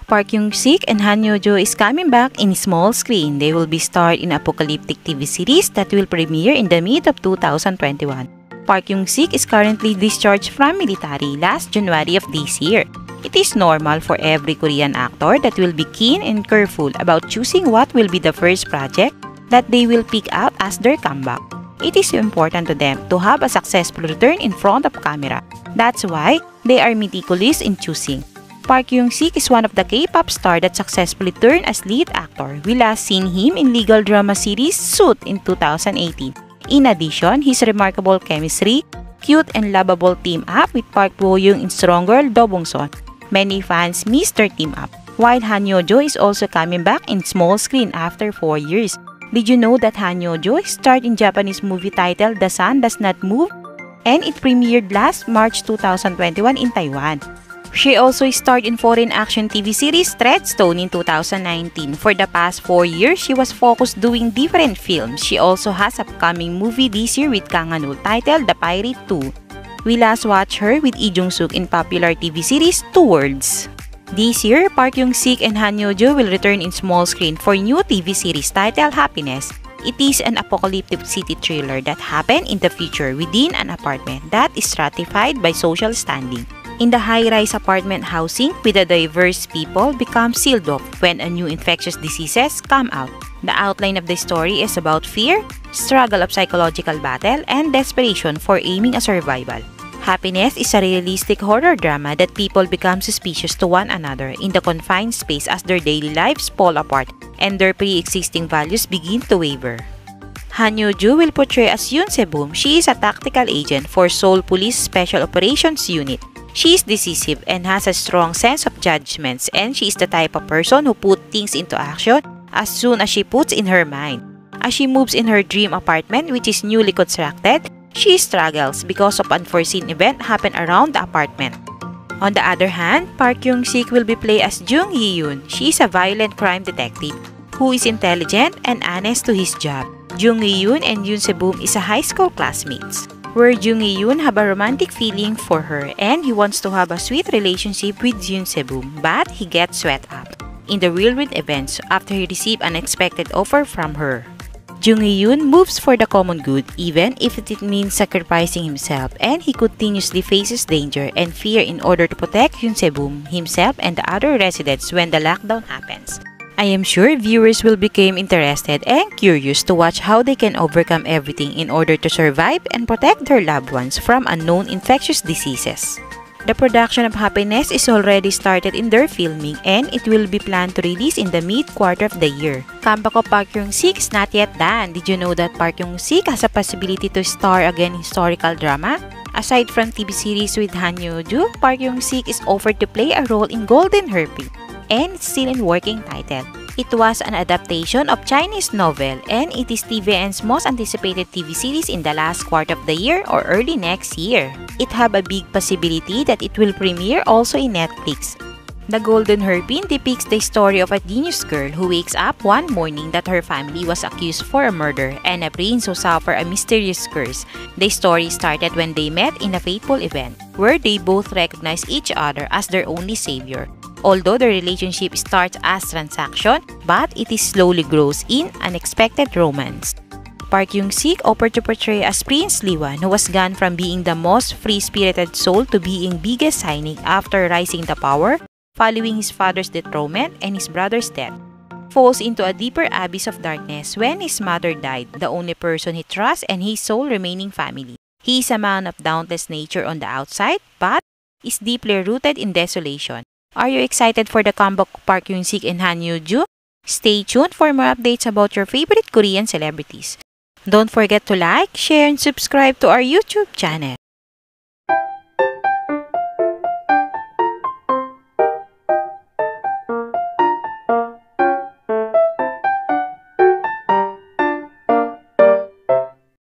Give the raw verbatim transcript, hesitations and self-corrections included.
Park Yoon-sik and Han Yo-jo is coming back in small screen. They will be starred in apocalyptic T V series that will premiere in the mid of two thousand twenty-one. Park Yoon-sik is currently discharged from military last January of this year. It is normal for every Korean actor that will be keen and careful about choosing what will be the first project that they will pick out as their comeback. It is important to them to have a successful return in front of camera. That's why they are meticulous in choosing. Park Yoon-sik is one of the K-pop stars that successfully turned as lead actor. We last seen him in legal drama series Suit in two thousand eighteen. In addition, his remarkable chemistry, cute and lovable team-up with Park Bo-young in Strong Girl Do Bong-son. Many fans miss their team-up, while Han Yo-jo is also coming back in small screen after four years. Did you know that Han Yo-jo starred in Japanese movie titled The Sun Does Not Move, and it premiered last March two thousand twenty-one in Taiwan? She also starred in foreign action T V series Treadstone in two thousand nineteen. For the past four years, she was focused doing different films. She also has an upcoming movie this year with Kang Han-woo titled The Pirate two. We last watched her with Lee Jung-suk in popular T V series Two Worlds. This year, Park Yoon-sik and Han Yo-jo will return in small screen for new T V series titled Happiness. It is an apocalyptic city thriller that happened in the future within an apartment that is stratified by social standing. In the high-rise apartment housing with the diverse people become sealed off when a new infectious diseases come out. The outline of the story is about fear, struggle of psychological battle, and desperation for aiming a survival. Happiness is a realistic horror drama that people become suspicious to one another in the confined space as their daily lives fall apart and their pre-existing values begin to waver. Han Yo-jo will portray as Yoon Se-boom. She is a tactical agent for Seoul Police Special Operations Unit. She is decisive and has a strong sense of judgments, and she is the type of person who puts things into action as soon as she puts in her mind. As she moves in her dream apartment, which is newly constructed, she struggles because of unforeseen event happen around the apartment. On the other hand, Park Yoon-sik will be played as Jung Hee-yoon. She is a violent crime detective who is intelligent and honest to his job. Jung Hee-yoon and Yoon Se-boom is a high school classmates, where Jung Hee-yoon have a romantic feeling for her and he wants to have a sweet relationship with Yoon Se-boom, but he gets swept up in the whirlwind events after he received an unexpected offer from her. Jung Hee-yoon moves for the common good even if it means sacrificing himself, and he continuously faces danger and fear in order to protect Yoon Se-boom, himself, and the other residents when the lockdown happens. I am sure viewers will become interested and curious to watch how they can overcome everything in order to survive and protect their loved ones from unknown infectious diseases. The production of Happiness is already started in their filming and it will be planned to release in the mid-quarter of the year. Comeback of Park Yoon-sik is not yet done. Did you know that Park Yoon-sik has a possibility to star again in historical drama? Aside from T V series with Han Yo-jo, Park Yoon-sik is offered to play a role in Golden Harpy, and it's still in working title. It was an adaptation of Chinese novel and it is T V N's most anticipated T V series in the last quarter of the year or early next year. It have a big possibility that it will premiere also in Netflix. The Golden Harpy depicts the story of a genius girl who wakes up one morning that her family was accused for a murder and a prince who suffered a mysterious curse. The story started when they met in a fateful event where they both recognized each other as their only savior. Although the relationship starts as transaction, but it is slowly grows in unexpected romance. Park Yoon-sik offered to portray as Prince Lee-wan, who was gone from being the most free-spirited soul to being biggest cynic after rising to power, following his father's dethronement and his brother's death. Falls into a deeper abyss of darkness when his mother died, the only person he trusts and his sole remaining family. He is a man of dauntless nature on the outside, but is deeply rooted in desolation. Are you excited for the comeback of Park Yoon-sik and Han Yo-jo? Stay tuned for more updates about your favorite Korean celebrities. Don't forget to like, share, and subscribe to our YouTube channel.